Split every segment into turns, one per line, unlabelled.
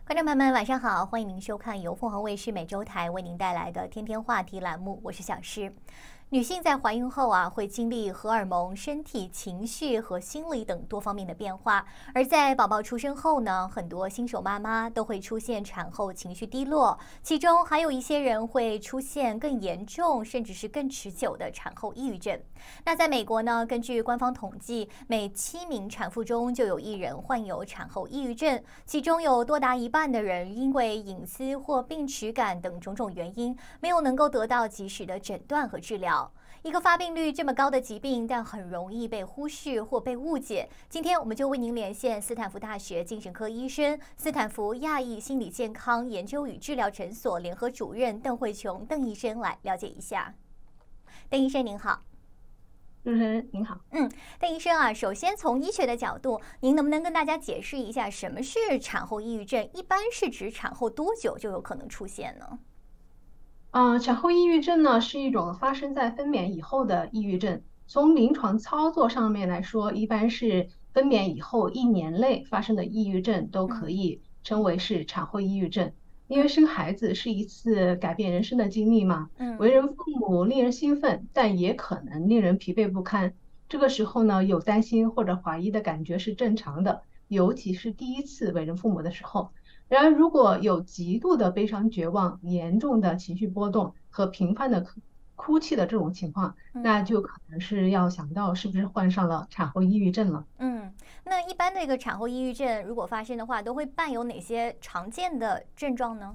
观众朋友们，晚上好，欢迎您收看由凤凰卫视美洲台为您带来的天天话题栏目，我是小诗。女性在怀孕后会经历荷尔蒙、身体、情绪和心理等多方面的变化。而在宝宝出生后呢，很多新手妈妈都会出现产后情绪低落，其中还有一些人会出现更严重甚至是更持久的产后抑郁症。那在美国呢，根据官方统计，每7名产妇中就有1人患有产后抑郁症，其中有多达1半的人因为隐私或病耻感等种种原因，没有能够得到及时的诊断和治疗。一个发病率这么高的疾病，但很容易被忽视或被误解。今天我们就为您连线斯坦福大学精神科医生、斯坦福亚裔心理健康研究与治疗诊所联合主任邓慧琼邓医生来了解一下。邓医生您好。
主持人您好。
邓医生首先从医学的角度，您能不能跟大家解释一下什么是产后抑郁症？一般是指产后多久就有可能出现呢？
产后抑郁症呢是一种发生在分娩以后的抑郁症。从临床操作上面来说，一般是分娩以后1年内发生的抑郁症都可以称为是产后抑郁症。因为生孩子是一次改变人生的经历嘛，为人父母令人兴奋，但也可能令人疲惫不堪。这个时候呢，有担心或者怀疑的感觉是正常的，尤其是第一次为人父母的时候。然而，如果有极度的悲伤、绝望、严重的情绪波动和频繁的哭泣的这种情况，那就可能是要想到是不是患上了产后抑郁症了。
那一般的一个产后抑郁症如果发生的话，都会伴有哪些常见的症状呢？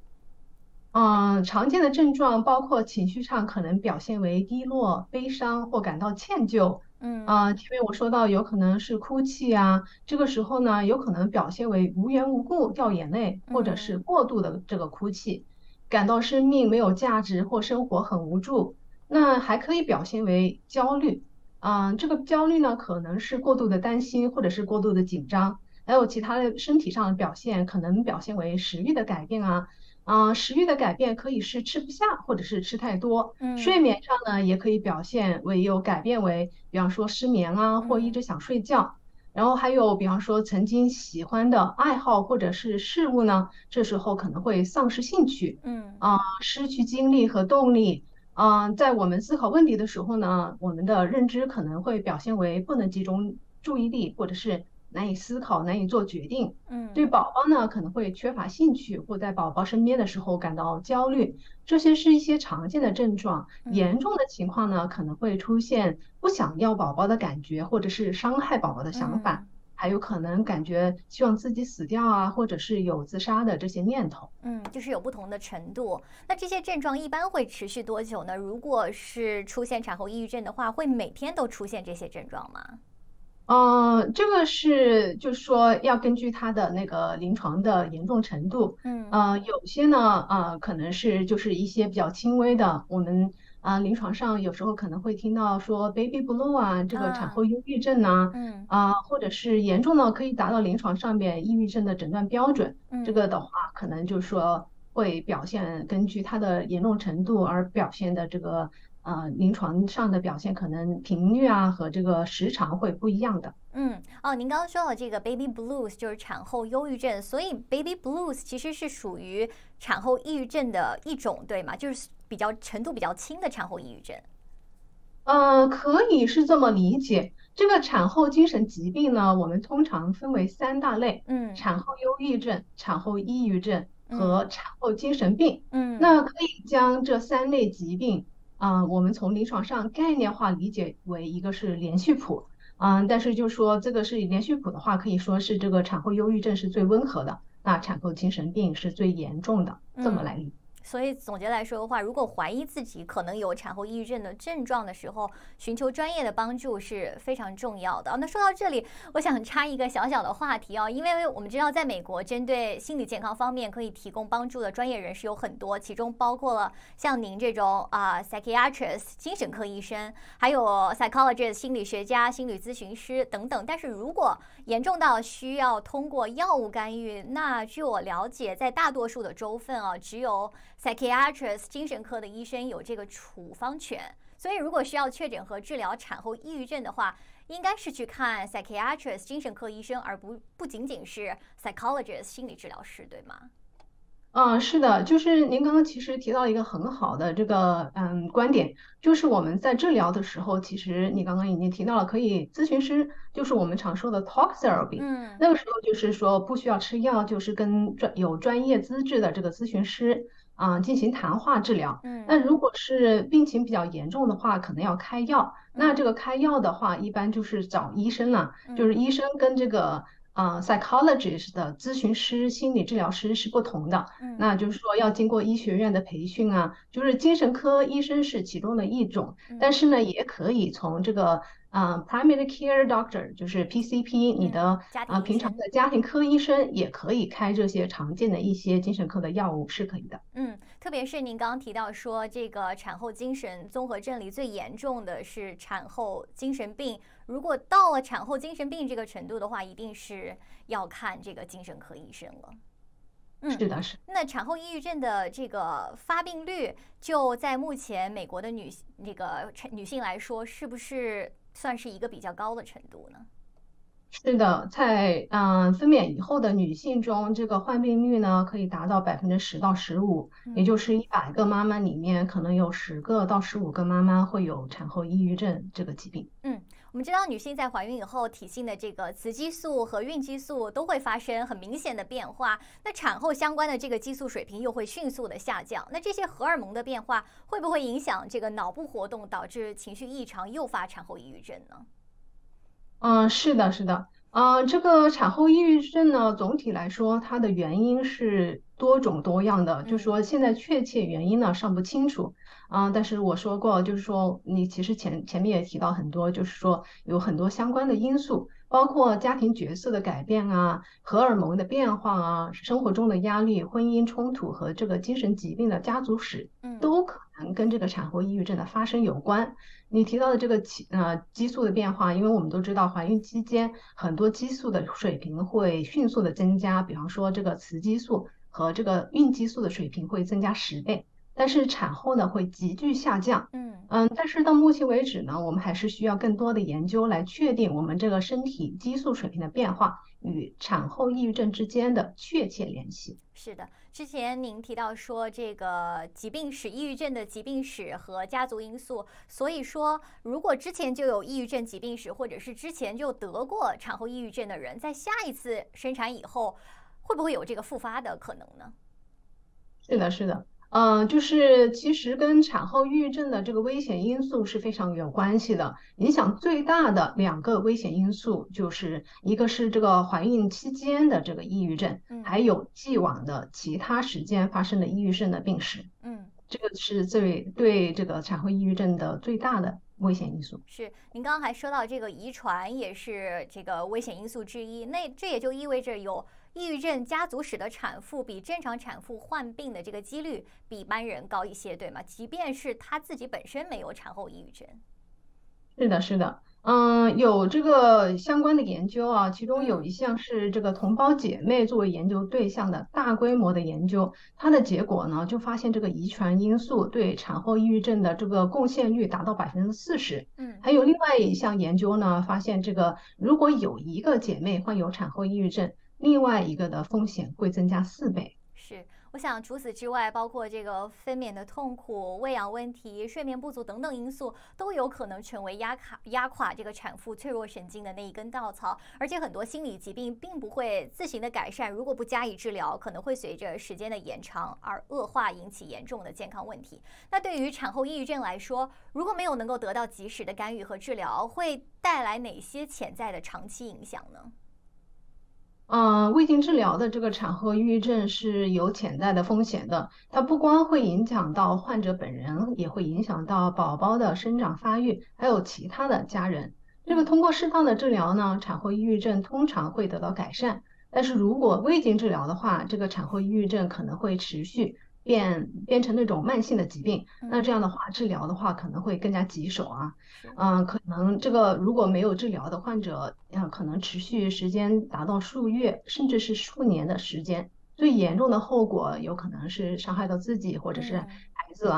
常见的症状包括情绪上可能表现为低落、悲伤或感到歉疚。前面我说到有可能是哭泣啊，这个时候呢，有可能表现为无缘无故掉眼泪，或者是过度的这个哭泣，感到生命没有价值或生活很无助。那还可以表现为焦虑。这个焦虑呢，可能是过度的担心或者是过度的紧张，还有其他的身体上的表现，可能表现为食欲的改变啊。食欲的改变可以是吃不下，或者是吃太多。睡眠上呢，也可以表现为有改变为，比方说失眠啊，或一直想睡觉。然后还有，比方说曾经喜欢的爱好或者是事物呢，这时候可能会丧失兴趣。失去精力和动力。在我们思考问题的时候呢，我们的认知可能会表现为不能集中注意力，或者是难以思考、难以做决定。对宝宝呢，可能会缺乏兴趣，或在宝宝身边的时候感到焦虑。这些是一些常见的症状。严重的情况呢，可能会出现不想要宝宝的感觉，或者是伤害宝宝的想法。还有可能感觉希望自己死掉啊，或者是有自杀的这些念头。
就是有不同的程度。那这些症状一般会持续多久呢？如果是出现产后抑郁症的话，会每天都出现这些症状吗？
这个是就是说要根据他的那个临床的严重程度。有些呢，可能是就是一些比较轻微的，我们临床上有时候可能会听到说 baby blue 啊，这个产后忧郁症呐。或者是严重的可以达到临床上面抑郁症的诊断标准。这个的话，可能就是说会表现根据它的严重程度而表现的这个临床上的表现，可能频率啊和这个时长会不一样的。
您刚刚说到这个 baby blues 就是产后忧郁症，所以 baby blues 其实是属于产后抑郁症的一种，对吗？就是程度比较轻的产后抑郁症。
可以是这么理解。这个产后精神疾病呢，我们通常分为3大类：产后忧郁症、产后抑郁症和产后精神病。那可以将这3类疾病，我们从临床上概念化理解为一个是连续谱。但是就说这个是连续谱的话，可以说是这个产后忧郁症是最温和的，那产后精神病是最严重的，这么来理解。
所以总结来说的话，如果怀疑自己可能有产后抑郁症的症状的时候，寻求专业的帮助是非常重要的。那说到这里，我想插一个小小的话题因为我们知道在美国，针对心理健康方面可以提供帮助的专业人士有很多，其中包括了像您这种psychiatrist 精神科医生，还有 psychologist 心理学家、心理咨询师等等。但是如果严重到需要通过药物干预，那据我了解，在大多数的州份只有psychiatrist 精神科的医生有这个处方权， 所以如果需要确诊和治疗产后抑郁症的话，应该是去看 psychiatrist 精神科医生，而不仅仅是 psychologist 心理治疗师，对吗？
是的，就是您刚刚其实提到一个很好的这个观点，就是我们在治疗的时候，其实你刚刚已经提到了，可以咨询师就是我们常说的 talk therapy，
嗯
那个时候就是说不需要吃药，就是跟有专业资质的这个咨询师进行谈话治疗。那
嗯
如果是病情比较严重的话，可能要开药。那这
嗯
个开药的话，一般就是找医生了，就是
嗯
医生跟这个psychologist 的咨询师、心理治疗师是不同的。
嗯
那就是说要经过医学院的培训啊，就是精神科医生是其中的一种，但
嗯
是呢，也可以从这个primary care doctor，就是 PCP，你
嗯，
的
家庭医生。
平常的家庭科医生也可以开这些常见的一些精神科的药物是可以的。
特别是您刚刚提到说，这个产后精神综合症里最严重的是产后精神病。如果到了产后精神病这个程度的话，一定是要看这个精神科医生了。嗯，
是的，是。
那产后抑郁症的这个发病率，就在目前美国的女性来说，是不是算是一个比较高的程度呢？
是的，在分娩以后的女性中，这个患病率呢可以达到10%到15%，也
嗯。
就是100个妈妈里面可能有10个到15个妈妈会有产后抑郁症这个疾病。
嗯，我们知道女性在怀孕以后，体性的这个雌激素和孕激素都会发生很明显的变化，那产后相关的这个激素水平又会迅速的下降。那这些荷尔蒙的变化会不会影响这个脑部活动，导致情绪异常，诱发产后抑郁症呢？
是的，是的，这个产后抑郁症呢，总体来说，它的原因是多种多样的，就
嗯
说现在确切原因呢尚不清楚，但是我说过，就是说你其实前面也提到很多，就是说有很多相关的因素，包括家庭角色的改变啊，荷尔蒙的变化啊，生活中的压力、婚姻冲突和这个精神疾病的家族史，
嗯
都可能跟这个产后抑郁症的发生有关。你提到的这个激素的变化，因为我们都知道怀孕期间很多激素的水平会迅速的增加，比方说这个雌激素和这个孕激素的水平会增加10倍，但是产后呢会急剧下降。
嗯。
但是到目前为止呢，我们还是需要更多的研究来确定我们这个身体激素水平的变化与产后抑郁症之间的确切联系。
是的，之前您提到说这个疾病史、抑郁症的疾病史和家族因素，所以说如果之前就有抑郁症疾病史，或者是之前就得过产后抑郁症的人，在下一次生产以后，会不会有这个复发的可能呢？
是的，是的，就是其实跟产后抑郁症的这个危险因素是非常有关系的。影响最大的2个危险因素，就是一个是这个怀孕期间的这个抑郁症，
嗯
还有既往的其他时间发生的抑郁症的病史，
嗯。
这个是对这个产后抑郁症的最大的危险因素。
是，您刚刚还说到这个遗传也是这个危险因素之一，那这也就意味着有抑郁症家族史的产妇比正常产妇患病的这个几率比一般人高一些，对吗？即便是她自己本身没有产后抑郁症。
是的，是的，有这个相关的研究啊，其中有
嗯
一项是这个同胞姐妹作为研究对象的大规模的研究，它的结果呢，就发现这个遗传因素对产后抑郁症的这个贡献率达到40%。
嗯。
还有另外一项研究呢，发现这个如果有一个姐妹患有产后抑郁症，另外一个的风险会增加4倍。
是，我想除此之外，包括这个分娩的痛苦、喂养问题、睡眠不足等等因素，都有可能成为压垮这个产妇脆弱神经的那一根稻草。而且很多心理疾病并不会自行的改善，如果不加以治疗，可能会随着时间的延长而恶化，引起严重的健康问题。那对于产后抑郁症来说，如果没有能够得到及时的干预和治疗，会带来哪些潜在的长期影响呢？
未经治疗的这个产后抑郁症是有潜在的风险的，它不光会影响到患者本人，也会影响到宝宝的生长发育，还有其他的家人。这个
嗯
通过适当的治疗呢，产后抑郁症通常会得到改善。但是如果未经治疗的话，这个产后抑郁症可能会持续变成那种慢性的疾病。那
嗯。
这样的话，治疗的话可能会更加棘手啊。
是。
可能这个如果没有治疗的患者，可能持续时间达到数月，甚至是数年的时间。最严重的后果有可能是伤害到自己或者是
嗯。
孩子啊。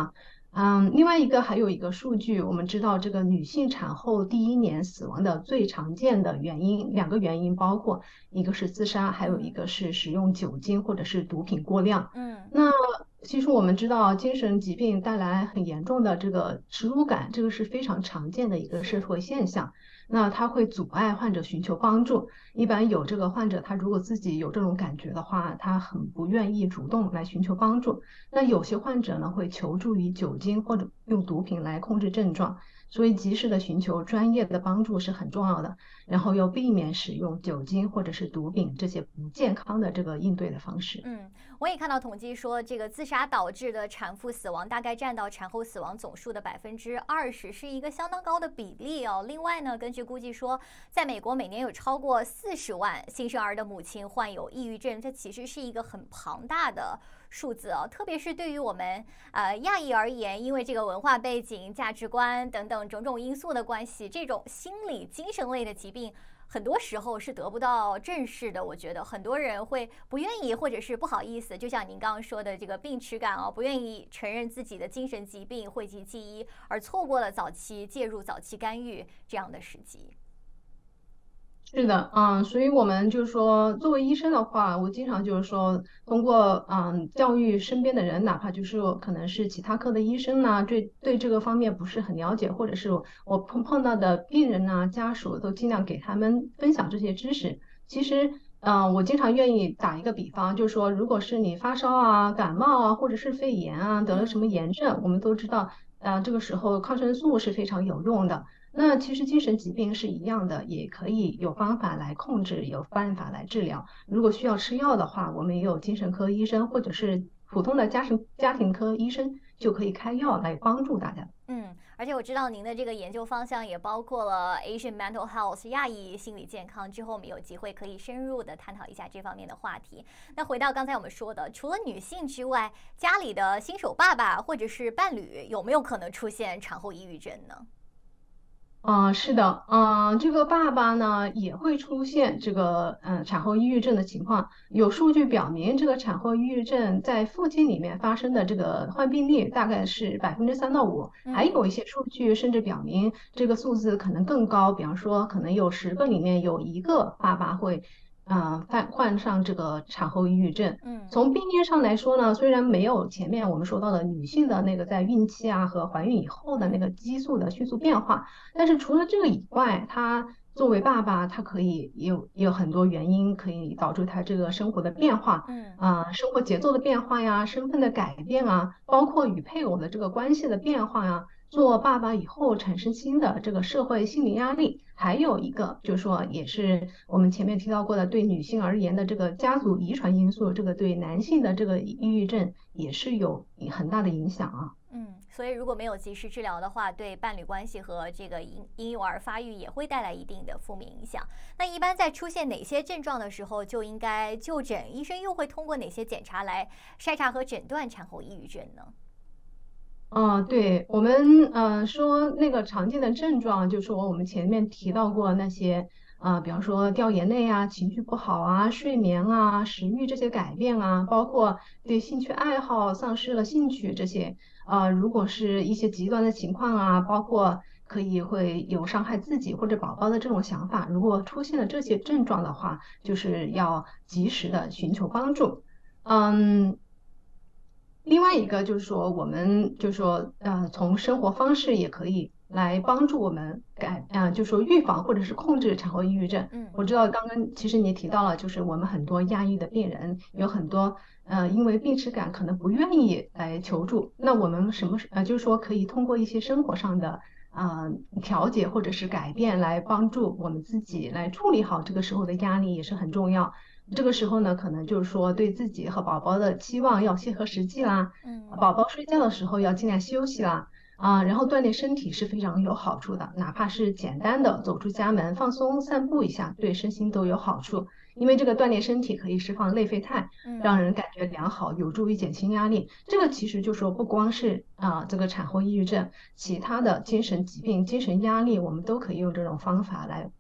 另外一个还有一个数据，我们知道这个女性产后第一年死亡的最常见的原因，两个原因包括一个是自杀，还有一个是使用酒精或者是毒品过量。那其实我们知道，精神疾病带来很严重的这个耻辱感，这个是非常常见的一个社会现象。那它会阻碍患者寻求帮助。一般有这个患者，他如果自己有这种感觉的话，他很不愿意主动来寻求帮助。那有些患者呢，会求助于酒精或者用毒品来控制症状。所以及时的寻求专业的帮助是很重要的，然后要避免使用酒精或者是毒品这些不健康的这个应对的方式。
我也看到统计说，这个自杀导致的产妇死亡大概占到产后死亡总数的20%，是一个相当高的比例哦。另外呢，根据估计说，在美国每年有超过40万新生儿的母亲患有抑郁症，这其实是一个很庞大的数字哦。特别是对于我们亚裔而言，因为这个文化背景、价值观等等种种因素的关系，这种心理精神类的疾病很多时候是得不到正视的。我觉得很多人会不愿意或者是不好意思，就像您刚刚说的这个病耻感哦，不愿意承认自己的精神疾病，讳疾忌医，而错过了早期介入、早期干预这样的时机。
是的，所以我们就是说，作为医生的话，我经常就是说，通过教育身边的人，哪怕就是可能是其他科的医生呐、对这个方面不是很了解，或者是我碰到的病人呐、家属，都尽量给他们分享这些知识。其实，我经常愿意打一个比方，就是说，如果是你发烧啊、感冒啊，或者是肺炎啊，得了什么炎症，我们都知道，这个时候抗生素是非常有用的。那其实精神疾病是一样的，也可以有方法来控制，有办法来治疗。如果需要吃药的话，我们也有精神科医生或者是普通的家庭科医生就可以开药来帮助大家。
而且我知道您的这个研究方向也包括了 Asian Mental Health 亚裔心理健康，之后我们有机会可以深入的探讨一下这方面的话题。那回到刚才我们说的，除了女性之外，家里的新手爸爸或者是伴侣有没有可能出现产后抑郁症呢？
是的，这个爸爸呢也会出现这个产后抑郁症的情况。有数据表明，这个产后抑郁症在父亲里面发生的这个患病率大概是3%到5%，还有一些数据甚至表明这个数字可能更高，比方说可能有10个里面有1个爸爸会患上这个产后抑郁症。从病因上来说呢，虽然没有前面我们说到的女性的那个在孕期啊和怀孕以后的那个激素的迅速变化，但是除了这个以外，他作为爸爸，他可以有很多原因可以导致他这个生活的变化，生活节奏的变化呀，身份的改变啊，包括与配偶的这个关系的变化呀。做爸爸以后产生新的这个社会心理压力，还有一个就是说，也是我们前面提到过的，对女性而言的这个家族遗传因素，这个对男性的这个抑郁症也是有很大的影响啊。
所以如果没有及时治疗的话，对伴侣关系和这个婴幼儿发育也会带来一定的负面影响。那一般在出现哪些症状的时候就应该就诊？医生又会通过哪些检查来筛查和诊断产后抑郁症呢？
对，我们说那个常见的症状，就说我们前面提到过那些比方说掉眼泪啊、情绪不好啊、睡眠啊、食欲这些改变啊，包括对兴趣爱好丧失了兴趣这些，如果是一些极端的情况啊，包括会有伤害自己或者宝宝的这种想法，如果出现了这些症状的话，就是要及时的寻求帮助。嗯，另外一个就是说，我们就是说，从生活方式也可以来帮助我们就是说预防或者是控制产后抑郁症。我知道刚刚其实你提到了，就是我们很多亚裔的病人有很多因为病耻感可能不愿意来求助。那我们就是说可以通过一些生活上的调节或者是改变来帮助我们自己来处理好这个时候的压力也是很重要。这个时候呢，可能就是说对自己和宝宝的期望要切合实际啦。宝宝睡觉的时候要尽量休息啦。然后锻炼身体是非常有好处的，哪怕是简单的走出家门放松散步一下，对身心都有好处。因为这个锻炼身体可以释放内啡肽，让人感觉良好，有助于减轻压力。这个其实就说不光是这个产后抑郁症，其他的精神疾病、精神压力，我们都可以用这种方法来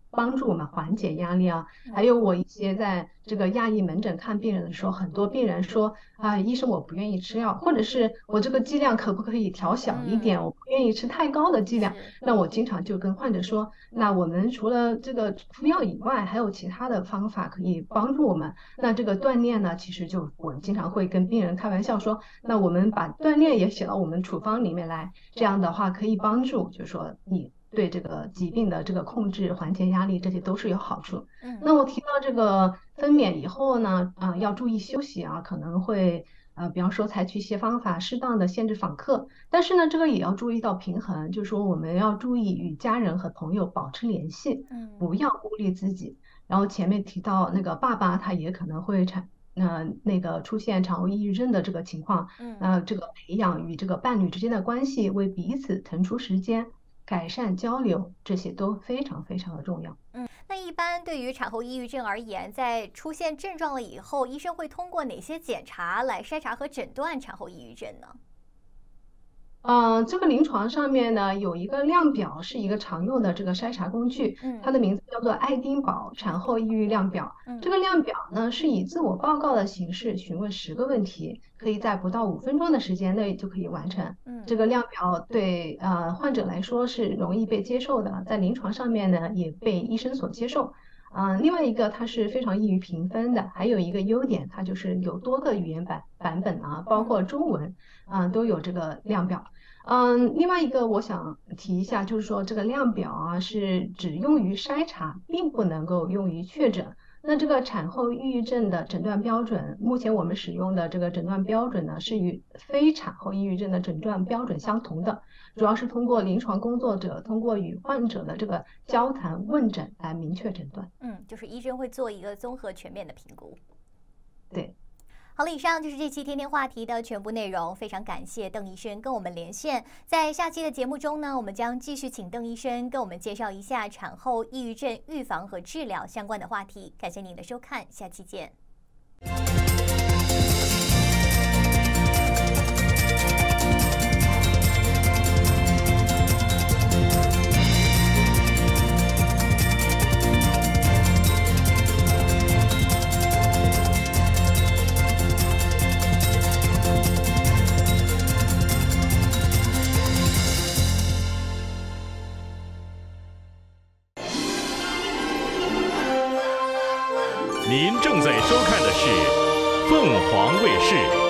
帮助我们缓解压力啊。还有我一些在这个亚裔门诊看病人的时候，很多病人说啊，医生我不愿意吃药，或者是我这个剂量可不可以调小一点？我不愿意吃太高的剂量。那我经常就跟患者说，那我们除了这个服药以外，还有其他的方法可以帮助我们。那这个锻炼呢，其实就我经常会跟病人开玩笑说，那我们把锻炼也写到我们处方里面来，这样的话可以帮助，就是说你对这个疾病的这个控制、缓解压力，这些都是有好处。那我提到这个分娩以后呢，要注意休息啊，可能会比方说采取一些方法，适当的限制访客，但是呢，这个也要注意到平衡，就是说我们要注意与家人和朋友保持联系，不要孤立自己。然后前面提到那个爸爸，他也可能会那个出现产后抑郁症的这个情况，这个培养与这个伴侣之间的关系，为彼此腾出时间，改善交流，这些都非常非常的重要。
那一般对于产后抑郁症而言，在出现症状了以后，医生会通过哪些检查来筛查和诊断产后抑郁症呢？
这个临床上面呢有一个量表，是一个常用的这个筛查工具，它的名字叫做爱丁堡产后抑郁量表。这个量表呢是以自我报告的形式询问10个问题，可以在不到5分钟的时间内就可以完成。这个量表对患者来说是容易被接受的，在临床上面呢也被医生所接受。另外一个它是非常易于评分的，还有一个优点，它就是有多个语言版本啊，包括中文都有这个量表。另外一个我想提一下，就是说这个量表啊是只用于筛查，并不能够用于确诊。那这个产后抑郁症的诊断标准，目前我们使用的这个诊断标准呢，是与非产后抑郁症的诊断标准相同的，主要是通过临床工作者通过与患者的这个交谈问诊来明确诊断。
就是医生会做一个综合全面的评估。
对。
好了，以上就是这期天天话题的全部内容。非常感谢邓医生跟我们连线。在下期的节目中呢，我们将继续请邓医生跟我们介绍一下产后抑郁症预防和治疗相关的话题。感谢您的收看，下期见。
您正在收看的是凤凰卫视。